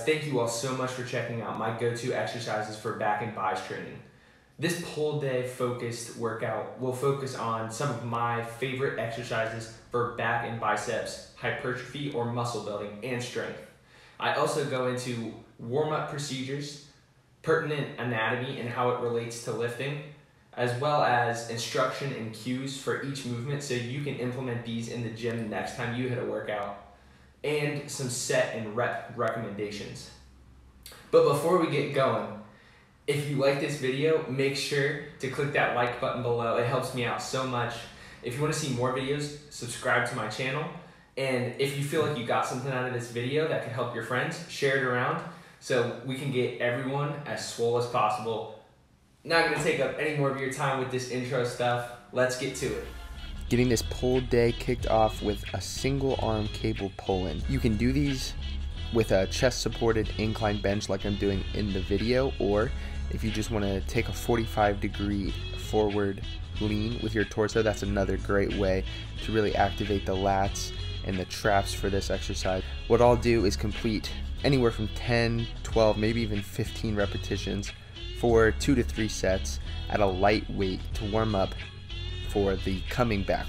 thank you all so much for checking out my go-to exercises for back and biceps training. This pull day focused workout will focus on some of my favorite exercises for back and biceps hypertrophy or muscle building and strength. I also go into warm-up procedures, pertinent anatomy and how it relates to lifting, as well as instruction and cues for each movement so you can implement these in the gym next time you hit a workout, and some set and rep recommendations. But before we get going, if you like this video, make sure to click that like button below. It helps me out so much. If you want to see more videos, subscribe to my channel. And if you feel like you got something out of this video that could help your friends, share it around so we can get everyone as swole as possible. Not going to take up any more of your time with this intro stuff. Let's get to it. Getting this pull day kicked off with a single arm cable pull-in. You can do these with a chest supported incline bench like I'm doing in the video, or if you just want to take a 45-degree forward lean with your torso, that's another great way to really activate the lats and the traps for this exercise. What I'll do is complete anywhere from 10, 12, maybe even 15 repetitions for 2 to 3 sets at a light weight to warm up for the coming back.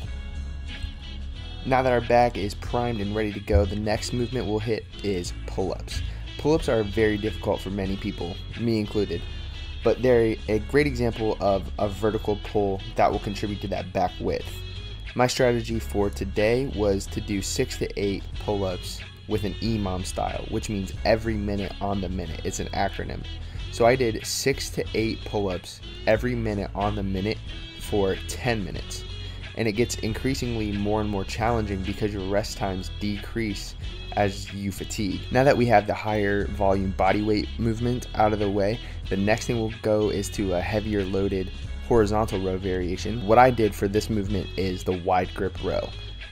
Now that our back is primed and ready to go, the next movement we'll hit is pull-ups. Pull-ups are very difficult for many people, me included, but they're a great example of a vertical pull that will contribute to that back width. My strategy for today was to do 6 to 8 pull-ups with an EMOM style, which means every minute on the minute. It's an acronym. So I did 6 to 8 pull-ups every minute on the minute for 10 minutes. And it gets increasingly more and more challenging because your rest times decrease as you fatigue. Now that we have the higher volume body weight movement out of the way, the next thing we'll go is to a heavier loaded horizontal row variation. What I did for this movement is the wide grip row.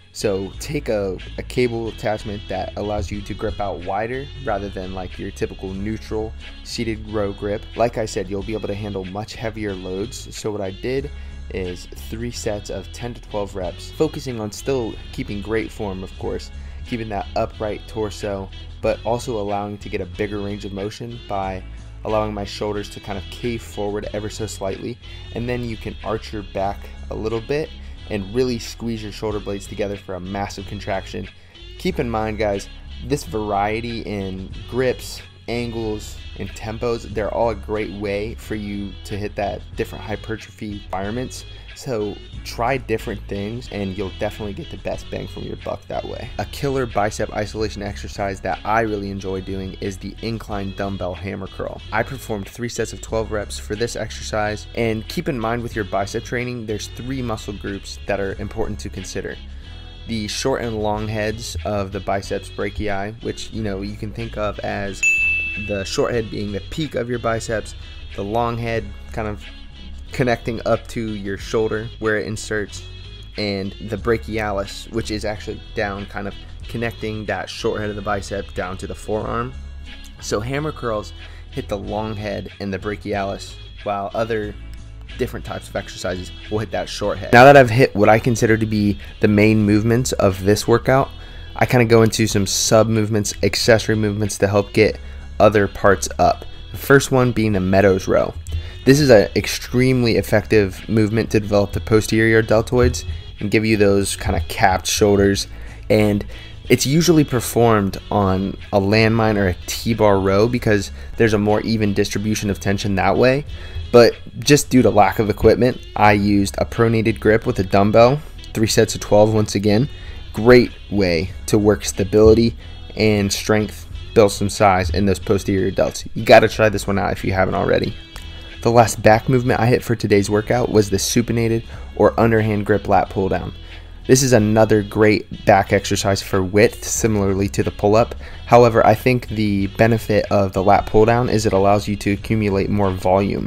So take a cable attachment that allows you to grip out wider rather than like your typical neutral seated row grip. Like I said, you'll be able to handle much heavier loads. So what I did is 3 sets of 10 to 12 reps, focusing on still keeping great form, of course, keeping that upright torso, but also allowing to get a bigger range of motion by allowing my shoulders to kind of cave forward ever so slightly, and then you can arch your back a little bit and really squeeze your shoulder blades together for a massive contraction. Keep in mind, guys, this variety in grips, angles, and tempos, they're all a great way for you to hit that different hypertrophy environments. So try different things and you'll definitely get the best bang from your buck that way. A killer bicep isolation exercise that I really enjoy doing is the incline dumbbell hammer curl. I performed 3 sets of 12 reps for this exercise, and keep in mind with your bicep training, there's 3 muscle groups that are important to consider. The short and long heads of the biceps brachii, which you can think of as the short head being the peak of your biceps, the long head kind of connecting up to your shoulder where it inserts, and the brachialis, which is actually down, kind of connecting that short head of the bicep down to the forearm. So hammer curls hit the long head and the brachialis, while other different types of exercises will hit that short head. Now that I've hit what I consider to be the main movements of this workout, I kind of go into some sub movements, accessory movements to help get other parts up. The first one being the Meadows row. This is an extremely effective movement to develop the posterior deltoids and give you those kind of capped shoulders, and it's usually performed on a landmine or a T-bar row because there's a more even distribution of tension that way. But just due to lack of equipment, I used a pronated grip with a dumbbell, 3 sets of 12 once again. Great way to work stability and strength, build some size in those posterior delts. You got to try this one out if you haven't already. The last back movement I hit for today's workout was the supinated or underhand grip lat pull down. This is another great back exercise for width, similarly to the pull-up. However, I think the benefit of the lat pull down is it allows you to accumulate more volume.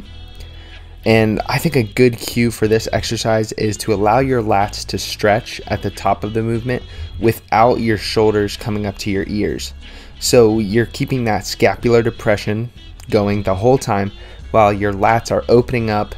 And I think a good cue for this exercise is to allow your lats to stretch at the top of the movement without your shoulders coming up to your ears. So you're keeping that scapular depression going the whole time while your lats are opening up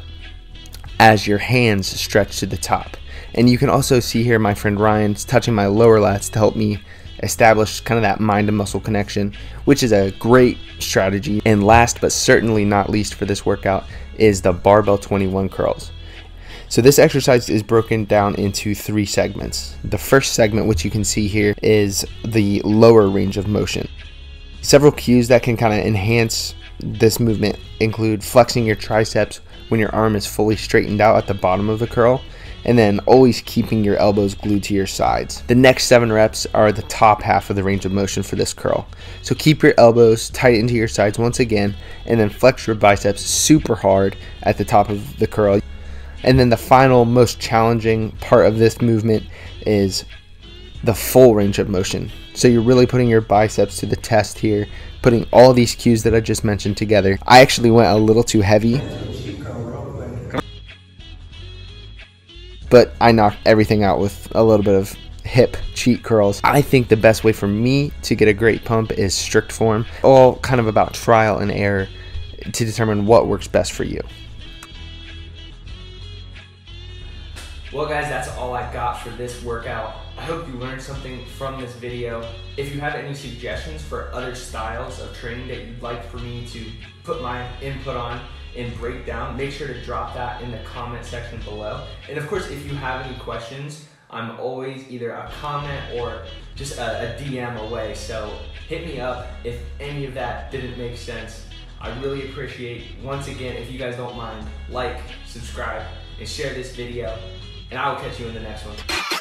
as your hands stretch to the top. And you can also see here my friend Ryan's touching my lower lats to help me establish kind of that mind and muscle connection, which is a great strategy. And last but certainly not least for this workout is the barbell 21 curls. So this exercise is broken down into 3 segments. The first segment, which you can see here, is the lower range of motion. Several cues that can kind of enhance this movement include flexing your triceps when your arm is fully straightened out at the bottom of the curl, and then always keeping your elbows glued to your sides. The next 7 reps are the top half of the range of motion for this curl. So keep your elbows tight into your sides once again, and then flex your biceps super hard at the top of the curl. And then the final, most challenging part of this movement is the full range of motion. So you're really putting your biceps to the test here, putting all these cues that I just mentioned together. I actually went a little too heavy, but I knocked everything out with a little bit of hip cheat curls. I think the best way for me to get a great pump is strict form, all kind of about trial and error to determine what works best for you. Well guys, that's all I got for this workout. I hope you learned something from this video. If you have any suggestions for other styles of training that you'd like for me to put my input on and break down, make sure to drop that in the comment section below. And of course, if you have any questions, I'm always either a comment or just a DM away. So hit me up if any of that didn't make sense. I really appreciate, once again, if you guys don't mind, like, subscribe, and share this video. And I will catch you in the next one.